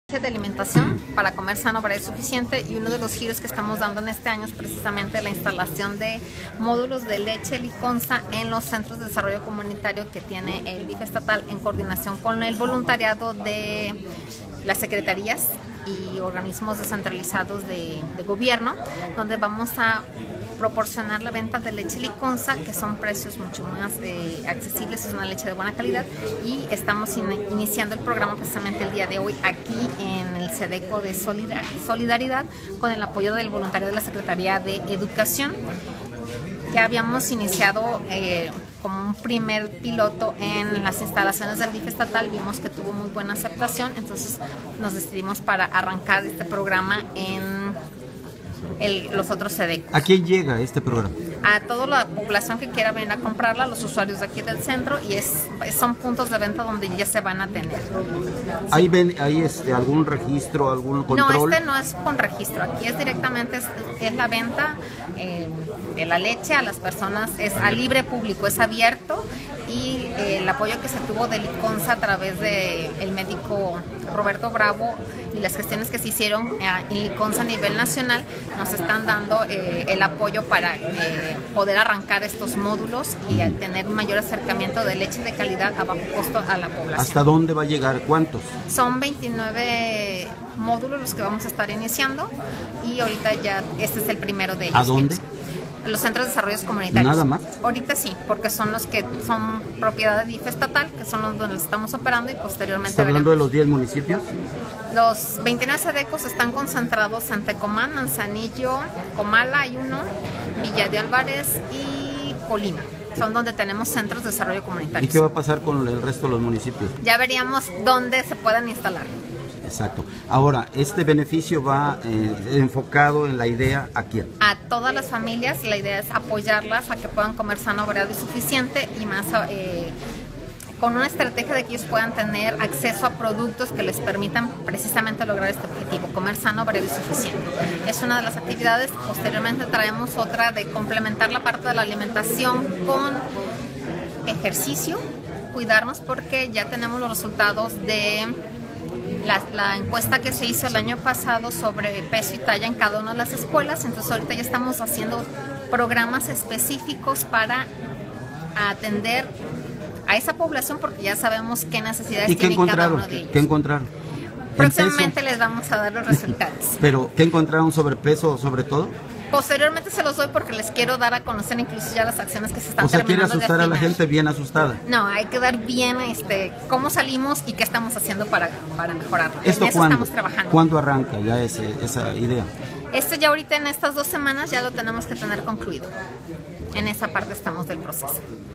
De alimentación para comer sano, variado y suficiente, y uno de los giros que estamos dando en este año es precisamente la instalación de módulos de leche liconza en los centros de desarrollo comunitario que tiene el DIF estatal en coordinación con el voluntariado de las secretarías y organismos descentralizados de gobierno, donde vamos a proporcionar la venta de leche liconza, que son precios mucho más accesibles, es una leche de buena calidad, y estamos iniciando el programa precisamente el día de hoy aquí en el SEDECO de Solidaridad con el apoyo del voluntario de la Secretaría de Educación. Ya habíamos iniciado como un primer piloto en las instalaciones del DIF estatal, vimos que tuvo muy buena aceptación, entonces nos decidimos para arrancar este programa en los otros SEDECOs. ¿A quién llega este programa? A toda la población que quiera venir a comprarla, los usuarios de aquí del centro, y son puntos de venta donde ya se van a tener. ¿Hay algún registro, algún control? No, este no es con registro, aquí es directamente, es la venta de la leche a las personas, es a libre público, es abierto, y el apoyo que se tuvo de liconza a través del médico Roberto Bravo y las gestiones que se hicieron en liconza a nivel nacional nos están dando el apoyo para poder arrancar estos módulos y tener un mayor acercamiento de leche de calidad a bajo costo a la población. ¿Hasta dónde va a llegar? ¿Cuántos? Son 29 módulos los que vamos a estar iniciando, y ahorita ya este es el primero de ellos. ¿A dónde? Los centros de desarrollo comunitarios. ¿Nada más? Ahorita sí, porque son los que son propiedad de DIF estatal, que son los donde estamos operando, y posteriormente... ¿Está hablando de los 10 municipios? Los 29 SEDECOs están concentrados en Tecomán, Manzanillo, Comala hay uno, Villa de Álvarez y Colima. Son donde tenemos centros de desarrollo comunitario. ¿Y qué va a pasar con el resto de los municipios? Ya veríamos dónde se puedan instalar. Exacto. Ahora, ¿este beneficio va enfocado en la idea a quién? A todas las familias. La idea es apoyarlas a que puedan comer sano, variado y suficiente, y más con una estrategia de que ellos puedan tener acceso a productos que les permitan precisamente lograr este objetivo, comer sano, variado y suficiente. Es una de las actividades. Posteriormente traemos otra de complementar la parte de la alimentación con ejercicio, cuidarnos, porque ya tenemos los resultados de la encuesta que se hizo el año pasado sobre peso y talla en cada una de las escuelas. Entonces ahorita ya estamos haciendo programas específicos para atender a esa población, porque ya sabemos qué necesidades tiene cada uno de ellos. ¿Qué encontraron? Próximamente les vamos a dar los resultados. ¿Pero qué encontraron? ¿Sobrepeso sobre todo? Posteriormente se los doy porque les quiero dar a conocer incluso ya las acciones que se están terminando. ¿Quiere asustar a la gente bien asustada? No, hay que dar bien cómo salimos y qué estamos haciendo para mejorarlo. ¿Esto en eso estamos trabajando. ¿Cuándo arranca ya esa idea? Esto ya ahorita en estas 2 semanas ya lo tenemos que tener concluido. En esa parte estamos del proceso.